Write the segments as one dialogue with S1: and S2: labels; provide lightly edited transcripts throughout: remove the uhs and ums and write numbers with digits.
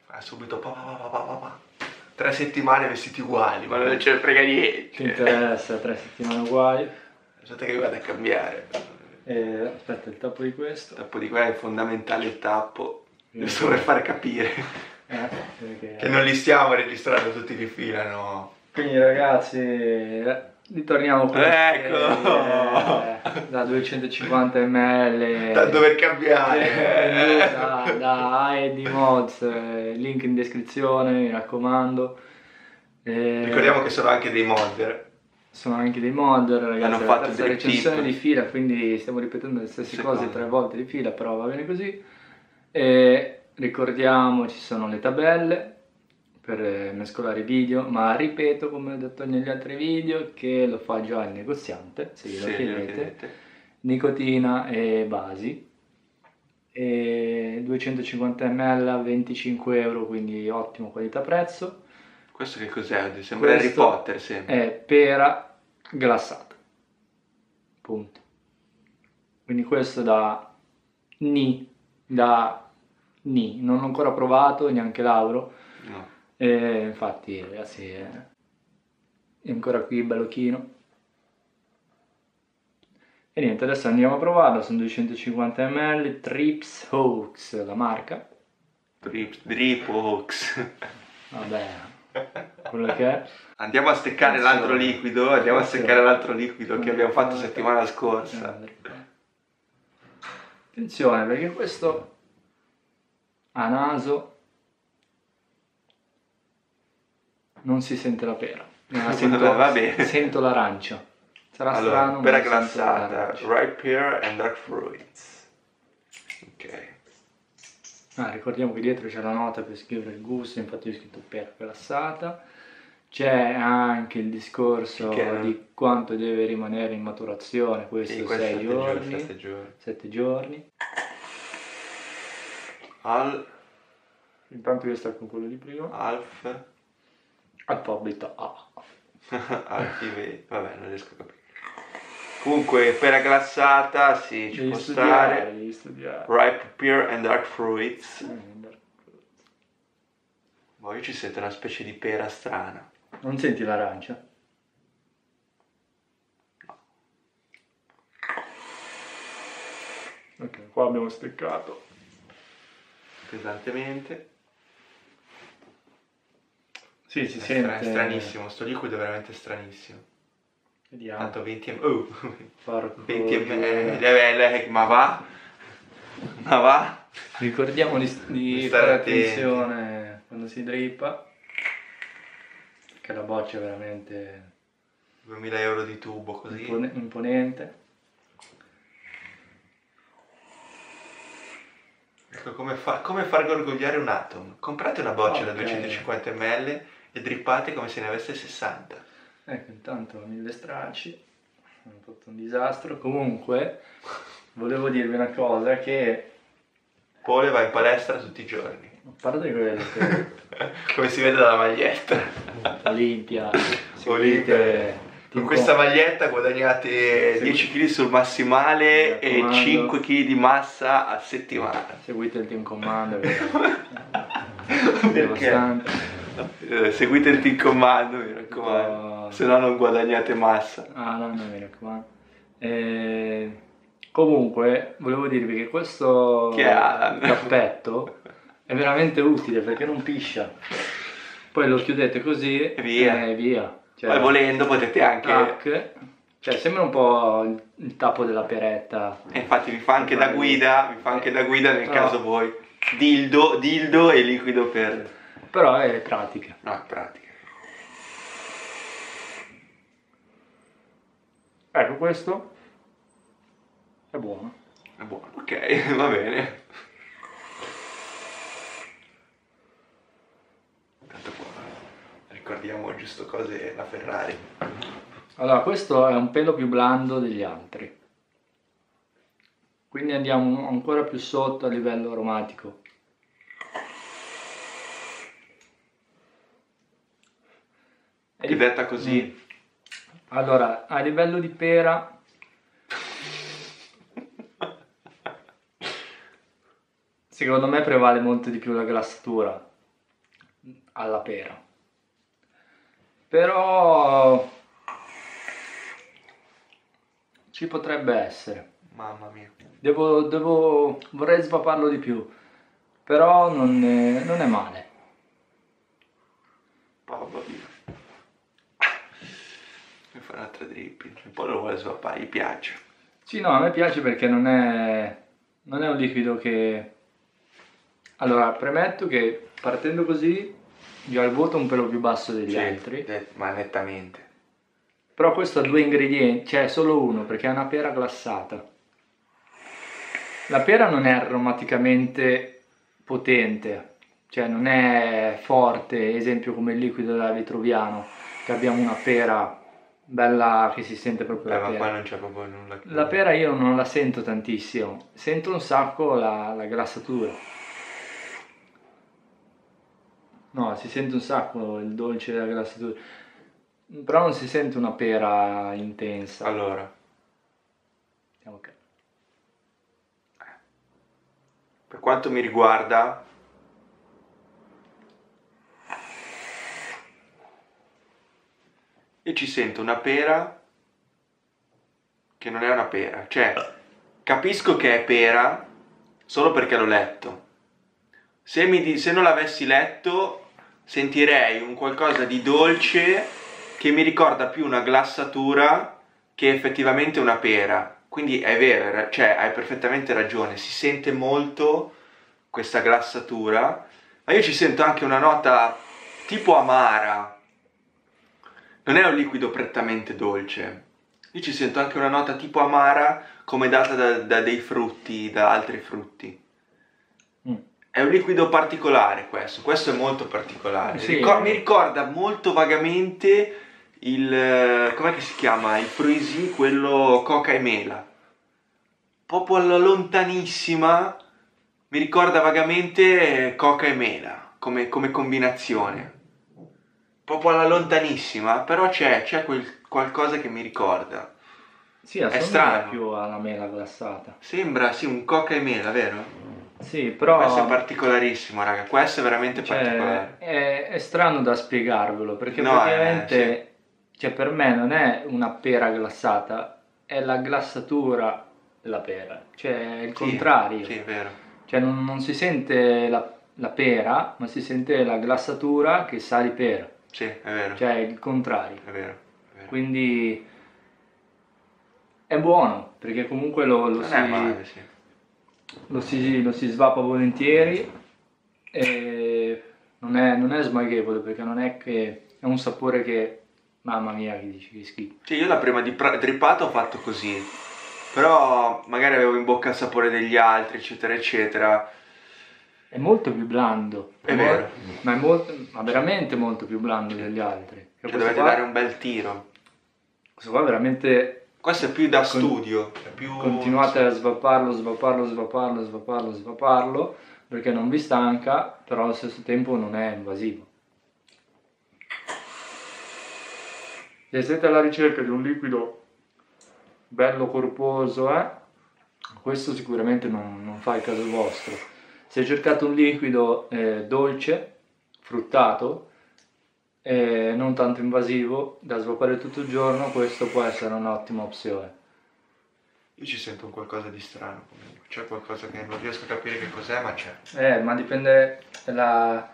S1: Subito 3 settimane vestiti uguali, ma non ce ne frega niente.
S2: Ti interessa, 3 settimane uguali.
S1: Aspetta che vado a cambiare.
S2: Aspetta, il tappo di questo.
S1: Il tappo di qua è fondamentale, il tappo. Giusto per far capire che non li stiamo registrando tutti di fila, no?
S2: Quindi ragazzi, ritorniamo qui.
S1: Ecco!
S2: Da 250 ml.
S1: Tanto per cambiare.
S2: Da AED Mods, link in descrizione, mi raccomando.
S1: Ricordiamo che sono anche dei modder.
S2: Sono anche dei modder, ragazzi.
S1: Hanno fatto
S2: questa recensione di fila, quindi stiamo ripetendo le stesse cose 3 volte di fila, però va bene così. E ricordiamo, ci sono le tabelle per mescolare i video, ma ripeto, come ho detto negli altri video, che lo fa già il negoziante, se glielo chiedete. Nicotina e basi. E 250 ml a 25 euro, quindi ottimo qualità-prezzo.
S1: Questo che cos'è? Sembra Harry Potter sempre.
S2: È pera glassata. Punto. Quindi questo da Ni. Non ho ancora provato, neanche Lauro.
S1: No.
S2: Infatti, ragazzi, è ancora qui bello chino. E niente, adesso andiamo a provarlo. Sono 250 ml. Trips Hawks, la marca.
S1: Drip Hawks.
S2: Vabbè, quello che è.
S1: Andiamo a steccare l'altro liquido. Andiamo a steccare l'altro liquido che abbiamo fatto settimana scorsa.
S2: Attenzione, perché questo a naso non si sente la pera. Sento l'arancia. Sarà strano,
S1: pera glassata, ripe pear and dark fruits. Ok.
S2: Ricordiamo che dietro c'è la nota per scrivere il gusto, infatti ho scritto pera glassata. C'è anche il discorso di quanto deve rimanere in maturazione, questo 6 giorni, 7 giorni. Intanto io sto con quello di prima. Alfabeta A.
S1: Vabbè, non riesco a capire. Comunque, pera glassata, sì, ci può stare. Ripe pear and dark fruits. Poi ci sente una specie di pera strana.
S2: Non senti l'arancia?
S1: No.
S2: Ok, qua abbiamo steccato
S1: pesantemente.
S2: Sì, si sente.
S1: È stranissimo, sto liquido è veramente stranissimo.
S2: Vediamo.
S1: Tanto 20 ml. 20 ml. Ma va?
S2: Ricordiamo di fare attenzione quando si drippa, che la boccia è veramente
S1: 2000 euro di tubo così.
S2: Imponente.
S1: Ecco, come far gorgogliare un Atom. Comprate una boccia da 250 ml e drippate come se ne avesse 60.
S2: Ecco, intanto 1000 stracci, ho fatto un disastro. Comunque, volevo dirvi una cosa, che
S1: Pole va in palestra tutti i giorni.
S2: A parte quello
S1: come si vede dalla maglietta.
S2: Olimpia.
S1: Con questa maglietta guadagnate 10 kg sul massimale e 5 kg di massa a settimana.
S2: Seguite il team comando.
S1: Perché? Seguite il team comando, mi raccomando, se no non guadagnate massa.
S2: No, mi raccomando. Comunque, volevo dirvi che questo cappetto è veramente utile perché non piscia. Poi lo chiudete così
S1: e via.
S2: Cioè,
S1: poi volendo potete anche...
S2: Cioè, sembra un po' il tappo della peretta.
S1: Infatti mi fa anche da guida, nel caso voi. Dildo e liquido per...
S2: Però è pratica.
S1: No, è pratica.
S2: Ecco, questo è buono.
S1: È buono, ok, va bene. Tanto buono. Ricordiamo giusto cose, la Ferrari.
S2: Allora, questo è un pelo più blando degli altri. Quindi andiamo ancora più sotto a livello aromatico.
S1: È detta così?
S2: Allora, a livello di pera secondo me prevale molto di più la glassatura. alla pera. Però ci potrebbe essere.
S1: Mamma mia.
S2: Vorrei svaparlo di più, però non è male.
S1: Papà mia. Mi fa un'altra dripping. Un po' lo vuole svapare, gli piace.
S2: Sì, no, a me piace perché non è un liquido che... Allora, premetto che partendo così già il voto è un pelo più basso degli altri.
S1: Ma nettamente.
S2: Però questo ha 2 ingredienti, cioè solo uno, perché è una pera glassata. La pera non è aromaticamente potente, cioè non è forte, esempio come il liquido della Vitruviano, che abbiamo una pera bella che si sente proprio la
S1: Ma
S2: pera.
S1: qua non c'è proprio nulla.
S2: La pera io non la sento tantissimo, sento un sacco la glassatura. No, si sente un sacco il dolce della glassatura, però non si sente una pera intensa.
S1: Allora,
S2: Vediamo che...
S1: per quanto mi riguarda, io ci sento una pera che non è una pera, cioè capisco che è pera solo perché l'ho letto. Se non l'avessi letto sentirei un qualcosa di dolce che mi ricorda più una glassatura che effettivamente una pera. Quindi è vero, cioè hai perfettamente ragione, si sente molto questa glassatura, ma io ci sento anche una nota tipo amara. Non è un liquido prettamente dolce. Io ci sento anche una nota tipo amara come data da dei frutti, da altri frutti. È un liquido particolare questo è molto particolare.
S2: Sì.
S1: Mi ricorda molto vagamente com'è che si chiama? Il fruisi, quello coca e mela. Proprio alla lontanissima mi ricorda vagamente coca e mela come combinazione. Proprio alla lontanissima, però c'è qualcosa che mi ricorda.
S2: Sì, assomiglia
S1: strano.
S2: più alla mela glassata.
S1: Sembra, sì, un coca e mela, vero?
S2: Sì, però...
S1: Questo è particolarissimo, raga, questo è veramente particolare.
S2: È strano da spiegarvelo, perché
S1: No,
S2: praticamente, cioè per me non è una pera glassata, è la glassatura della pera, cioè è il contrario.
S1: Sì, è vero.
S2: Cioè non si sente la pera, ma si sente la glassatura che sa di pera.
S1: Sì, è vero.
S2: Cioè è il contrario.
S1: È vero.
S2: Quindi è buono, perché comunque
S1: Non è male, sì.
S2: lo si svapa volentieri e non è smaghevole, perché non è che è un sapore che, mamma mia, che dici, che schifo.
S1: Sì, io la prima drippata ho fatto così, però magari avevo in bocca il sapore degli altri, eccetera, eccetera.
S2: È molto più blando.
S1: È vero.
S2: Ma veramente molto più blando degli altri.
S1: Cioè dovete dare un bel tiro.
S2: Questo qua veramente...
S1: Questo è più da studio. È più...
S2: Continuate a svaparlo, perché non vi stanca, però allo stesso tempo non è invasivo. Se siete alla ricerca di un liquido bello corposo, questo sicuramente non fa il caso vostro. Se cercate un liquido dolce, fruttato, non tanto invasivo, da svapare tutto il giorno, questo può essere un'ottima opzione.
S1: Io ci sento un qualcosa di strano comunque, c'è qualcosa che non riesco a capire che cos'è, ma c'è.
S2: Ma dipende la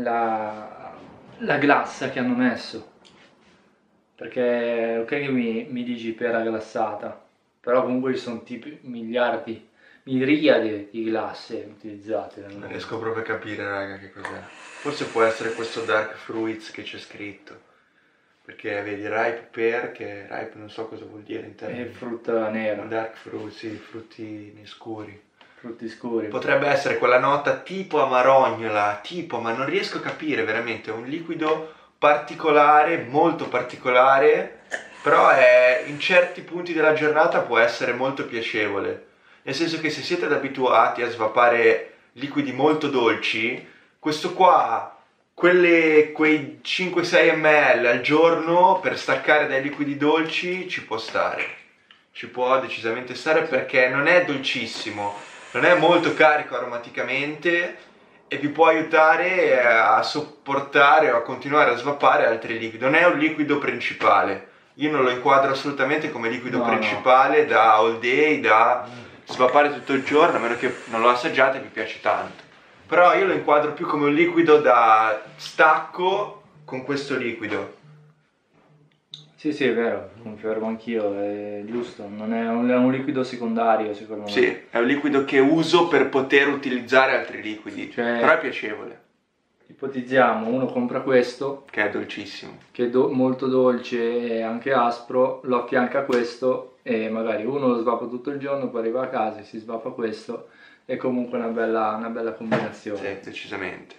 S2: glassa che hanno messo. Perché ok che mi dici pera glassata, però comunque ci sono miliardi, miriadi di glasse utilizzate.
S1: Non riesco proprio a capire, raga, che cos'è. Forse può essere questo dark fruits che c'è scritto. Perché vedi ripe pear, che ripe non so cosa vuol dire in termini.
S2: È frutta nera.
S1: Dark fruit, sì, frutti scuri.
S2: Frutti scuri.
S1: Potrebbe essere quella nota tipo amarognola, ma non riesco a capire veramente, è un liquido particolare, molto particolare, però in certi punti della giornata può essere molto piacevole. Nel senso che se siete abituati a svapare liquidi molto dolci, questo qua, quei 5-6 ml al giorno per staccare dai liquidi dolci ci può stare. Ci può decisamente stare perché non è dolcissimo, non è molto carico aromaticamente e vi può aiutare a sopportare o a continuare a svapare altri liquidi. Non è un liquido principale, io non lo inquadro assolutamente come liquido principale da all day, da svapare tutto il giorno, a meno che non lo assaggiate e vi piace tanto. Però io lo inquadro più come un liquido da stacco con questo liquido.
S2: Sì, è vero, confermo anch'io, è giusto, non è un liquido secondario secondo me.
S1: Sì, è un liquido che uso per poter utilizzare altri liquidi,
S2: cioè,
S1: però è piacevole.
S2: Ipotizziamo, uno compra questo,
S1: che è dolcissimo,
S2: che è molto dolce e anche aspro, lo affianca a questo e magari uno lo svapa tutto il giorno, poi arriva a casa e si svapa questo, è comunque una bella combinazione.
S1: Sì, decisamente.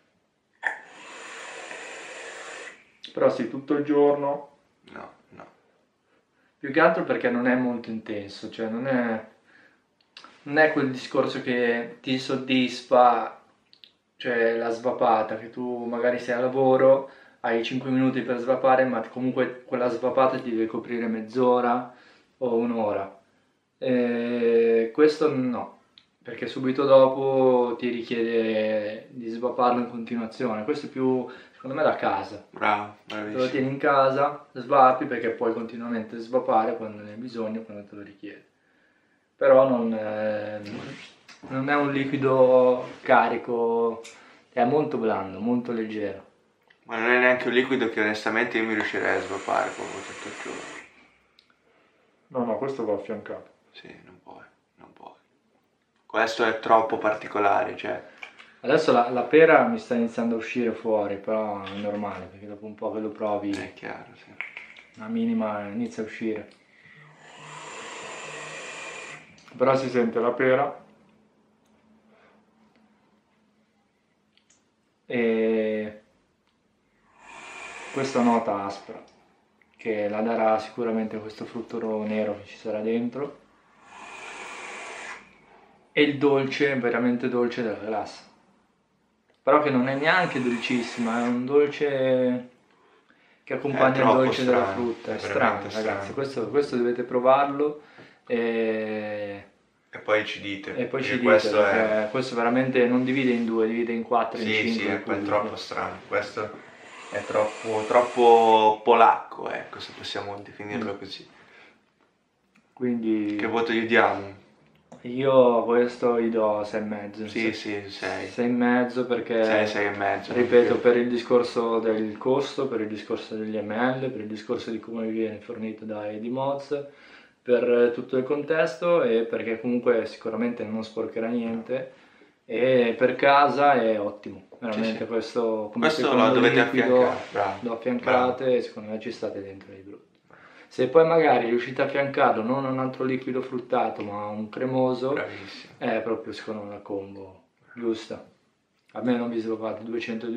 S2: Però sì, tutto il giorno...
S1: No.
S2: Più che altro perché non è molto intenso, cioè non è quel discorso che ti soddisfa, cioè la svapata, che tu magari sei a lavoro, hai 5 minuti per svapare, ma comunque quella svapata ti deve coprire mezz'ora o un'ora. Questo no, perché subito dopo ti richiede di svaparlo in continuazione. Questo è più, secondo me, da casa.
S1: Bravo, bravissimo.
S2: Te lo tieni in casa, svapi perché puoi continuamente svapare quando ne hai bisogno, quando te lo richiede. Però non è un liquido carico, è molto blando, molto leggero.
S1: Ma non è neanche un liquido che onestamente io mi riuscirei a svapare proprio tutto il giorno.
S2: No, questo va affiancato.
S1: Sì, non puoi. Questo è troppo particolare, cioè...
S2: Adesso la pera mi sta iniziando a uscire fuori, però è normale, perché dopo un po' che lo provi,
S1: è chiaro, sì.
S2: una minima inizia a uscire. Però si sente la pera e questa nota aspra, che la darà sicuramente questo frutto nero che ci sarà dentro, e il dolce, veramente dolce della glassa. Però che non è neanche dolcissima, è un dolce che accompagna il dolce della frutta, è strano ragazzi, questo dovete provarlo e
S1: poi ci dite.
S2: E poi ci dite, perché questo veramente non divide in due, divide in 4, in 5.
S1: Sì, è troppo strano, questo è troppo polacco, ecco, se possiamo definirlo così.
S2: Quindi...
S1: Che voto gli diamo?
S2: Io questo gli do 6,5.
S1: Sì, 6.
S2: 6,5 perché
S1: 6,5.
S2: Ripeto, per il discorso del costo, per il discorso degli ml, per il discorso di come viene fornito da Eddie Moz, per tutto il contesto e perché comunque sicuramente non sporcherà niente e per casa è ottimo, veramente. Sì. Questo
S1: lo dovete affiancare,
S2: lo affiancate e secondo me ci state dentro di brutto. Se poi magari riuscite a affiancarlo non a un altro liquido fruttato ma a un cremoso,
S1: bravissimo,
S2: è proprio secondo me la combo giusta. A me non vi svapate 200,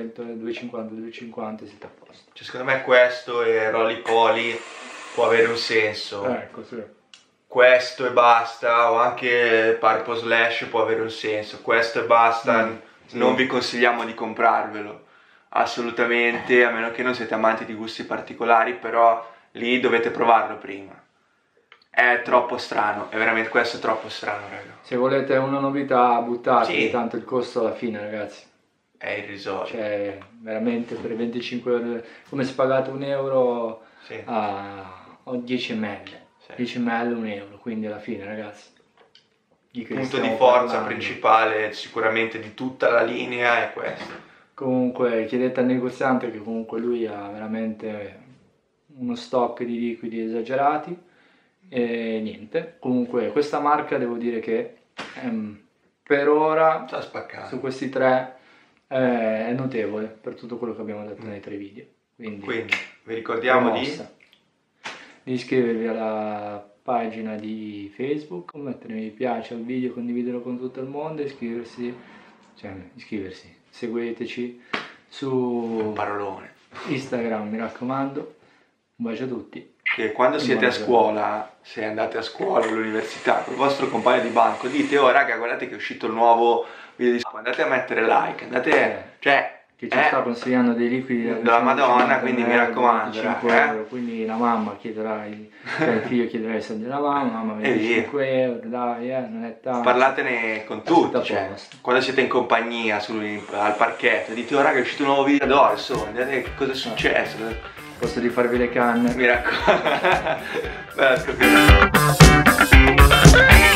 S2: 250, siete a posto.
S1: Cioè, secondo me questo e Roly Poly può avere un senso.
S2: Ecco, sì.
S1: Questo e basta, o anche Purple Slash può avere un senso. Questo e basta, sì. Non vi consigliamo di comprarvelo, assolutamente, a meno che non siete amanti di gusti particolari, però lì dovete provarlo prima. È troppo strano, è veramente, questo è troppo strano, raga.
S2: Se volete una novità, buttate,
S1: sì.
S2: Tanto il costo alla fine, ragazzi,
S1: è irrisorio.
S2: Cioè, veramente per 25 euro, come se pagate €1
S1: sì.
S2: a 10 ml. Sì. 10 ml €1, quindi alla fine, ragazzi.
S1: Il punto di forza principale sicuramente di tutta la linea è questo.
S2: Comunque chiedete al negoziante, che comunque lui ha veramente uno stock di liquidi esagerati. E niente, comunque questa marca devo dire che per ora su questi tre è notevole per tutto quello che abbiamo detto nei 3 video. Quindi
S1: vi ricordiamo di
S2: iscrivervi alla pagina di Facebook, mettere mi piace al video, condividerlo con tutto il mondo, iscriversi, seguiteci su
S1: parolone.
S2: Instagram, mi raccomando. Un bacio a tutti.
S1: Che quando siete a scuola, se andate a scuola all'università con il vostro compagno di banco, dite: oh raga, guardate che è uscito il nuovo video di scuola, andate a mettere like, andate, cioè
S2: che ci sta consigliando dei liquidi
S1: della Madonna, quindi mi raccomando,
S2: 5 euro, quindi la mamma chiederà, il figlio chiederà i soldi alla mamma 25 euro, dai, non è tanto.
S1: Parlatene con tutti, cioè, quando siete in compagnia al parchetto, dite, oh raga, è uscito un nuovo video adesso, guardate cosa è successo.
S2: Posso di farvi le canne?
S1: Mi raccomando. Beh,